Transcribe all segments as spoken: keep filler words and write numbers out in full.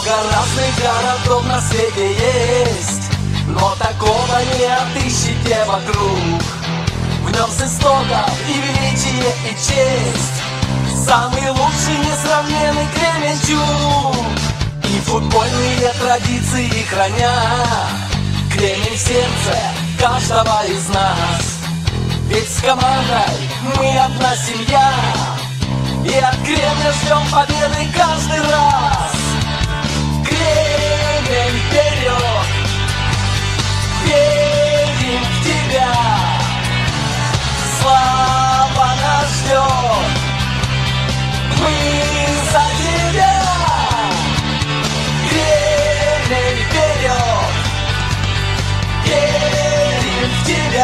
Много разных городов на свете есть, но такого не отыщите вокруг. В нем с истоков и величие, и честь, самый лучший, несравненный Кременчуг. И футбольные традиции храня Кремень в сердце каждого из нас. Ведь с командой мы одна семья, и от Кремня ждем победы каждый раз. Кремень вперед, верим в тебя, слава нас ждет, мы за тебя. Кремень вперед, верим в тебя,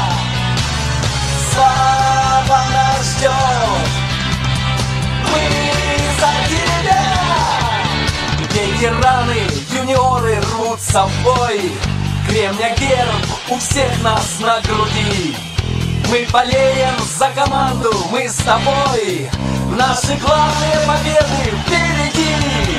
слава нас ждет, мы за тебя. Ветераны, юниоры рвутся в бой, Кремня герб у всех нас на груди. Мы болеем за команду, мы с тобой, наши главные победы впереди.